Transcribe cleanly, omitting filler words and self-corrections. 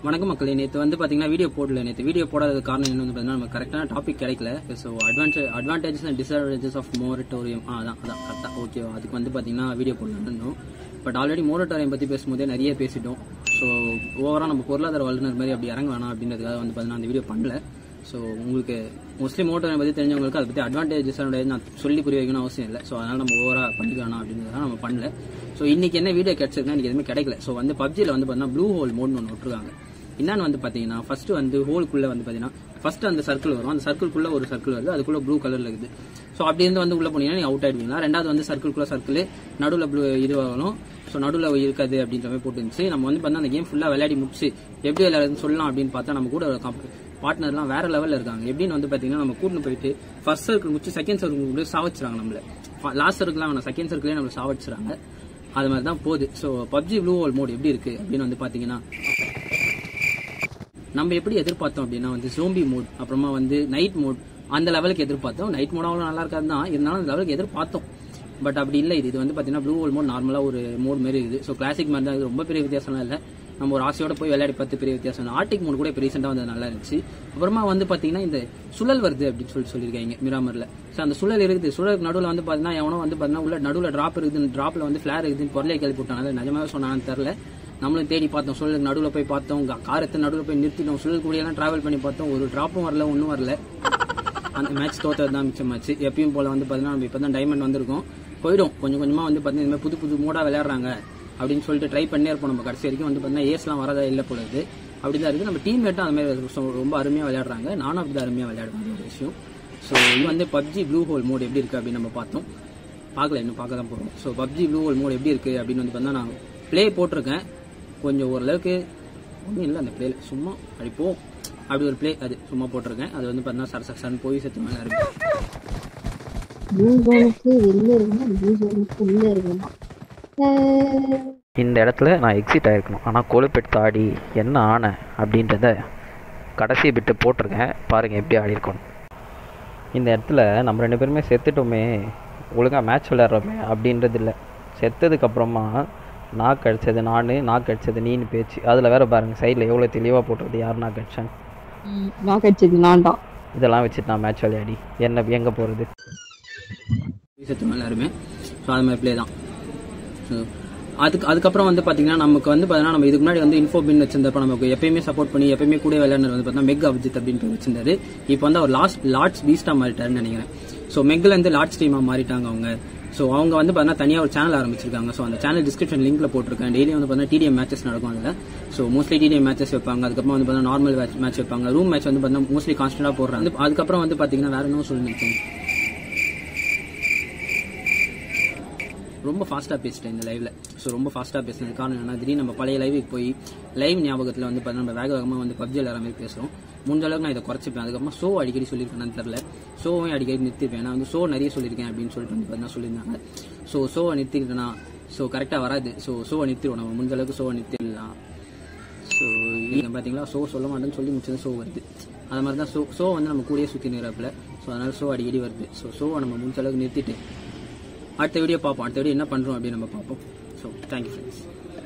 வணக்கம் மக்களே. நேற்று வந்து பார்த்தீங்கன்னா வீடியோ போடல. நேற்று வீடியோ போடாதது காரணம் என்ன வந்து பார்த்தீங்கன்னா நம்ம கரெக்டான டாபிக் கிடைக்கல. So advantages and disadvantages of moratorium அதான் கரெக்டாக ஓகே. அதுக்கு வந்து பார்த்தீங்கன்னா வீடியோ போடலான்னு பட் ஆல்ரெடி மோரட்டோரியம் பற்றி பேசும்போதே நிறைய பேசிட்டோம். ஸோ ஓவராக நம்ம பொருளாதார வல்லுநர் மாதிரி அப்படி இறங்க வேணாம் அப்படின்றதுக்காக வந்து பார்த்தீங்கன்னா அந்த வீடியோ பண்ணல. ஸோ உங்களுக்கு மோஸ்ட்லி மோட்டோரியம் பற்றி தெரிஞ்சவங்களுக்கு அதை பற்றி அட்வான்டேஜஸ் நான் சொல்லி புரிய வைக்கணும் அவசியம் இல்லை. ஸோ அதனால் நம்ம ஓவராக பண்ணிக்க வேணாம் அப்படின்றதுதான் நம்ம பண்ணல. ஸோ இன்னைக்கு என்ன வீடியோ கிடைச்சிருக்குன்னா எனக்கு எதுவுமே கிடைக்கல. ஸோ வந்து பப்ஜியில் வந்து பார்த்தீங்கன்னா ப்ளூ ஹோல் மோட்னு ஒன்று விட்டுருக்காங்க. என்னன்னு வந்து பார்த்தீங்கன்னா ஃபர்ஸ்ட் வந்து ஹோலுக்குள்ள வந்து பார்த்தீங்கன்னா ஃபர்ஸ்ட் அந்த சர்க்கிள் வரும். அந்த சர்க்கிள்குள்ள ஒரு சர்க்கிள் வருது, அதுக்குள்ள ப்ளூ கலர்ல இருக்குது. ஸோ அப்படி இருந்து வந்து உள்ள போனீங்கன்னா நீங்க அவுட் ஆயிடுவீங்களா. ரெண்டாவது வந்து சர்க்கிள்குள்ள சர்க்கிள் நடுவில் ப்ளூ இதுவாகணும். ஸோ நடுவில் இருக்காது அப்படின்ற மாதிரி போட்டுருந்துச்சு. நம்ம வந்து பார்த்தா அந்த கேம் ஃபுல்லாக விளையாடி முடிச்சு எப்படி விளையாடுன்னு சொல்லலாம் அப்படின்னு பார்த்தா நம்ம கூட பார்ட்னர்லாம் வேற லெவலில் இருக்காங்க. எப்படின்னு வந்து பார்த்தீங்கன்னா நம்ம கூட்டின்னு போயிட்டு ஃபர்ஸ்ட் சர்க்கிள் முடிச்சு செகண்ட் சர்க்கிள் சாவச்சிராங்க நம்மள. லாஸ்ட் சர்க்கிள் வேணாம், செகண்ட் சர்க்கிளே நம்ம சாவச்சிராங்க. அது மாதிரி தான் போகுது. So PUBG blue hole mode எப்படி இருக்கு அப்படின்னு வந்து பார்த்தீங்கன்னா நம்ம எப்படி எதிர்பார்த்தோம் அப்படின்னா வந்து ஜோம்பி மோட் அப்புறமா வந்து நைட் மோட் அந்த லெவலுக்கு எதிர்பார்த்தோம். நைட் மோட் அவ்வளோ நல்லா இருக்காது தான், இருந்தாலும் அந்த லெவலுக்கு எதிர்பார்த்தோம். பட் அப்படி இல்லை. இது வந்து பார்த்தீங்கன்னா ப்ளூ ஹோல் மோட் நார்மலாக ஒரு மோட் மாதிரி இருக்குது. ஸோ கிளாசிக் மாதிரி தான், ரொம்ப பெரிய வித்தியாசம்லாம் இல்லை. நம்ம ஒரு ஆசையோட போய் விளையாடி பார்த்து பெரிய வித்தியாசம். ஆர்டிக் மோட் கூட இப்போ ரீசெண்டாக வந்து நல்லா இருந்துச்சு. அப்புறமா வந்து பார்த்தீங்கன்னா இந்த சுழல் வருது அப்படின்னு சொல்லியிருக்காங்க மிராமரில். ஸோ அந்த சுழல் இருக்குது. சுழலுக்கு நடுவில் வந்து பார்த்தீங்கன்னா எவனோ வந்து பார்த்தீங்கன்னா உள்ள நடுவில் டிராப் இருக்குது, டிராப்பில் வந்து ஃபிளேர் இருக்குதுன்னு பொருளை கேள்வி போட்டாங்க. நிஜமாவே சொன்னான்னு தெரில. நம்மளும் தேடி பார்த்தோம், சுழலுக்கு நடுவில் போய் பார்த்தோம், காரத்தை நடுவில் போய் நிறுத்திட்டோம், சுழல் கூடியெல்லாம் டிராவல் பண்ணி பார்த்தோம், ஒரு டிராப்பும் வரல, ஒன்றும் வரல. அந்த மேட்ச் தோத்தது தான் மிச்சமாச்சு. எப்பயும் போல வந்து பார்த்தீங்கன்னா நம்ம இப்போ தான் டைமண்ட் வந்திருக்கோம், போயிடும் கொஞ்சம் கொஞ்சமாக வந்து பார்த்தீங்கன்னா இந்த மாதிரி புது மோடாக விளையாடுறாங்க அப்படின்னு சொல்லிட்டு ட்ரை பண்ணே இருப்போம். நம்ம கடைசி வரைக்கும் வந்து பார்த்தீங்கன்னா ஏஸ்லாம் வரதா இல்லை போடுது அப்படி தான் இருக்குது. நம்ம டீம்மேட்டும் அந்த மாதிரி ரொம்ப அருமையாக விளையாடுறாங்க. நானும் அப்படி தான் அருமையாக விளையாடுவேன் ஒரு விஷயம். ஸோ இது வந்து பப்ஜி ப்ளூ ஹோல் மோட் எப்படி இருக்குது அப்படின்னு நம்ம பார்த்தோம். பார்க்கல, இன்னும் பார்க்க தான் போகிறோம். So PUBG blue hole mode எப்படி இருக்குது அப்படின்னு வந்து பார்த்தீங்கன்னா நான் ப்ளே போட்டிருக்கேன். கொஞ்சம் ஓரளவுக்கு ஒன்றும் இல்லை அந்த பிளேல, சும்மா அடிப்போம் அப்படி ஒரு பிளே அது சும்மா போட்டிருக்கேன். அது வந்து பார்த்தீங்கன்னா சரசன் போய் செத்து மேலே இருக்கு. இந்த இடத்துல நான் எக்ஸிட் ஆகிருக்கணும், ஆனால் கொழுப்பெடுத்து ஆடி என்ன ஆனேன் அப்படின்றத கடைசி பிட்டு போட்டிருக்கேன். பாருங்கள் எப்படி ஆடி இருக்கணும். இந்த இடத்துல நம்ம 2 பேருமே செத்துட்டோமே, ஒழுங்காக மேட்ச் விளையாடுறோமே அப்படின்றது இல்லை. செத்ததுக்கப்புறமா நாக்கு அடித்தது நாக்கு அடித்தது நீன்னு பேச்சு. அதில் வேறு பாருங்கள் சைடில் எவ்வளோ தெளிவாக போட்டுறது யார் நாக்கு அடிச்சான்னு. நாக்கு அடிச்சது நான் தான். இதெல்லாம் வச்சுட்டு நான் மேட்ச் விளையாடி என்ன எங்கே போகிறது. செத்து எல்லாருமே. ஸோ அது மாதிரி பிளே தான். ஸோ அதுக்கப்புறம் வந்து பார்த்தீங்கன்னா நமக்கு வந்து பார்த்தீங்கன்னா நம்ம இதுக்கு முன்னாடி வந்து இன்ஃபோ பின் வச்சிருந்தப்ப நமக்கு எப்பயுமே சப்போர்ட் பண்ணி எப்பயுமே கூட விளையாடுறது வந்து பார்த்தீங்கன்னா மெக் அபிஜித் அப்படின்னு பேர் வச்சிருந்தாரு. இப்போ வந்து அவர் லார்ட்ஸ் பீஸ்டா மாறிட்டாருன்னு நினைக்கிறேன். ஸோ மெக்ல இருந்து லார்ட்ஸ் டீமா மாறிட்டாங்க அவங்க. ஸோ அவங்க வந்து பார்த்தீங்கன்னா தனியாக ஒரு சேனல் ஆரம்பிச்சிருக்காங்க. ஸோ அந்த சேனல் டிஸ்கிரிப்ஷன் லிங்க்ல போட்டிருக்கேன். டெய்லி வந்து பார்த்தீங்கன்னா டிடிஎம் மேட்சஸ் நடக்கும் அதில். ஸோ மோஸ்ட்லி டிடிஎம் மேட்சஸ் வைப்பாங்க. அதுக்கப்புறம் வந்து பார்த்தீங்கன்னா நார்மல் மேட்ச் வைப்பாங்க. ரூம் மேட்ச் வந்து பார்த்தீங்கன்னா மோஸ்ட்லி கான்ஸ்டன்டாக போடுறாங்க. அதுக்கப்புறம் வந்து பார்த்தீங்கன்னா வேற என்ன சொல்லிருக்கேன், ரொம்ப ஃபாஸ்ட்டாக பேசிட்டேன் இந்த லைவ்ல. ஸோ ரொம்ப ஃபாஸ்ட்டாக பேசுனது காரணம் என்னன்னா திடீர்னு நம்ம பழைய லைவுக்கு போய் லைவ் ஞாபகத்தில் வந்து பார்த்தீங்கன்னா நம்ம வேகமாக வந்து பப்ஜி எல்லா மாதிரி பேசுகிறோம். முடிஞ்ச அளவுக்கு நான் இதை குறைச்சிப்பேன். அதுக்கப்புறமா ஷோ அடிக்கடி சொல்லியிருக்கேன்னு தெரில. ஷோவையும் அடிக்கடி நிறுத்திப்பேன். நான் வந்து ஷோ நிறைய சொல்லியிருக்கேன் அப்படின்னு சொல்லிட்டு வந்து பார்த்தீங்கன்னா சொல்லியிருந்தாங்க. ஸோ ஷோவை நிறுத்திக்கிட்டேன்னா ஸோ கரெக்டாக வராது. ஸோ ஷோவை நிறுத்திடுவோம், நம்ம முடிஞ்ச அளவுக்கு ஷோவை நிறுத்திடலாம். ஸோ நீங்கள் பார்த்தீங்களா ஷோ சொல்ல மாட்டேன்னு சொல்லி முடிச்சது ஷோ வருது. அது மாதிரி தான் ஷோ வந்து நம்ம கூடயே சுற்றி நிற்கிறப்பில். ஸோ அதனால் ஷோ அடிக்கடி வருது. ஸோ ஷோவை நம்ம முடிஞ்ச அளவுக்கு நிறுத்திட்டு அடுத்த வீடியோ பார்ப்போம். அடுத்த வீடியோ என்ன பண்ணுறோம் அப்படின்னு நம்ம பார்ப்போம். So thank you friends.